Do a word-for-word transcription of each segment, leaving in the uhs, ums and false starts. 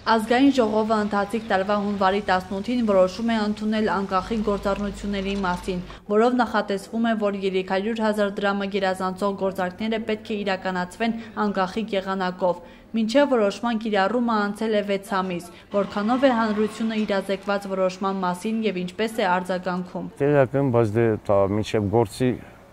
Ազգային ժողովը ընթացիկ տարվա հունվարի տասնութին որոշում է ընդունել անկախի գործառնությունների մասին, որով նախատեսվում է, որ երեք հարյուր հազար դրամը գերազանցող գործարքները պետք է իրականացվեն անկախի եղանակով։ Մինչև որոշման կիրառումը անցել է վեց ամիս, որքանով է հանրությունը իրազեկված որոշման մասին եւ ինչպես է արձագանքում։ Տեղական, բայց դե մինչև գործի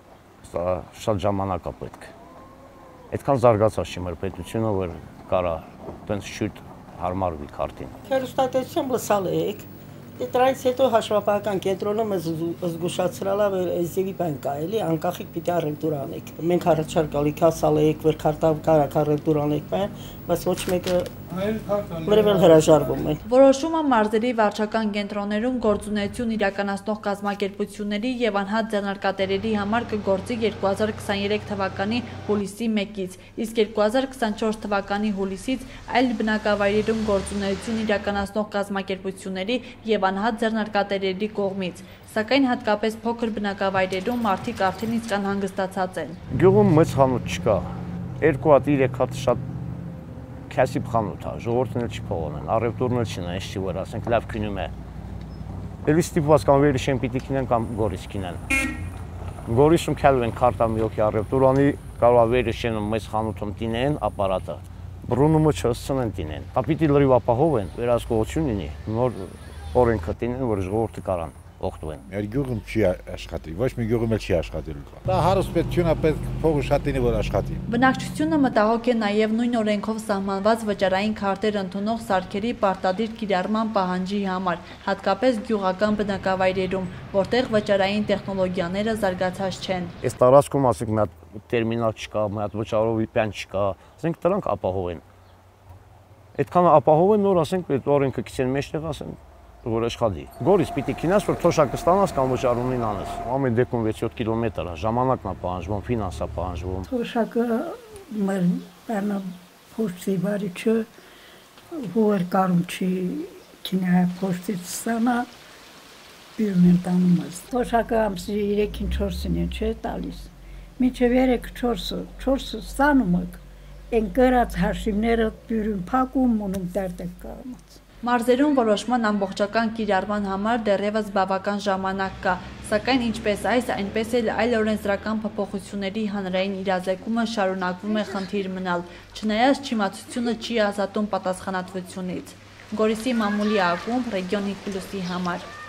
շատ ժամանակ է պետք։ Այդքան զարգացած չի մեր պետությունը, որ կարա տենց շուտ հարմարվի քարտին։ Հեռուստատեսությամբ լսալ եք, դրանից հետո հաշվապահական կենտրոնը մեզ զգուշացրել է, որ այսևի բան կա, էլի անկախիկ պիտի առևտուր անեք։ Մենք առաջարկ ալիք հասալ եք, որ քարտավ կարակ առևտուր անեք, բայց ոչ մեկը լրիվ հրաժարվում են։ Որոշումը մարզերի վարչական կենտրոններում գործունեություն իրականացնող կազմակերպությունների եւ անհատ ձեռնարկատերերի համար կգործի երկու հազար քսաներեք թվականի հուլիսի մեկից, իսկ երկու հազար քսանչորս թվականի հուլիսից այլ բնակավայրերում գործունեություն իրականացնող կազմակերպությունների եւ անհատ ձեռնարկատերերի կողմից, սակայն հատկապես փոքր բնակավայրերում մարդիկ արդեն իսկ անհանգստացած են։ Գյուղում մեծ խանութ չկա, երկու հատ երեք հատ շատ քասիբ խանութ է, ժողովուրդն էլ չի փողոնել, առևտուրն էլ չի նայես չի որ ասենք լավ քնում է։ Էլի ստիպված կամ վերիշեն պիտի քինեն կամ գորիս քինեն։ Գորիսում քալվեն քարտա մի օքի առևտուր անի, կարող է վերիշեն մեծ խանութում տինեն ապարատը։ Բրունումը չսցնեն տինեն։ Դա պիտի լրիվ ապահովեն, վերահսկողություն լինի, նոր օրենքը տինեն, որ ժողովուրդը կարան օգտվեն։ Մեր գյուղում չի աշխատի, ոչ մի գյուղում էլ չի աշխատելու։ Դա հարուստ պետքյունա պետք փողը շատինի որ աշխատի։ Բնակչությունը մտահոգ է նաև նույն օրենքով սահմանված վճարային քարտեր ընդունող սարքերի պարտադիր կիրառման պահանջի համար, հատկապես գյուղական բնակավայրերում, որտեղ վճարային տեխնոլոգիաները զարգացած չեն։ Այս տարածքում ասենք մի հատ տերմինալ չկա, մի հատ վճարովի պյան չկա, ասենք դրանք ապահովեն։ Այդքան ապահովեն, նոր ասենք այդ օրենքը քիչեն մեջտեղ ասենք որ աշխատի։ Գորիս պիտի քինաս, որ թոշակը ստանաս կամ վճարումին անես։ Ամեն դեպքում վեց-յոթ կիլոմետր է, ժամանակն է պահանջվում, ֆինանս է պահանջվում։ Թոշակը մեր բանը փոստի բարիչը որ կարում չի քինա փոստից ստանա բյուրմեն տանում ես։ Թոշակը ամսի երեքին չորսին է չէ տալիս։ Մինչև երեք չորսը, չորսը ստանում եք, են կրած հաշիվները բյուրում փակում, մոնում տերտեք կարմաց։ Մարզերում որոշման ամբողջական կիրառման համար դեռևս բավական ժամանակ կա, սակայն ինչպես այս, այնպես էլ այլ օրենսդրական փոփոխությունների հանրային իրազեկումը շարունակվում է խնդիր մնալ, չնայած չիմացությունը չի ազատում պատասխանատվությունից։ Գորիսի մամուլի ակումբ ռեգիոն հինգ պլյուսի համար։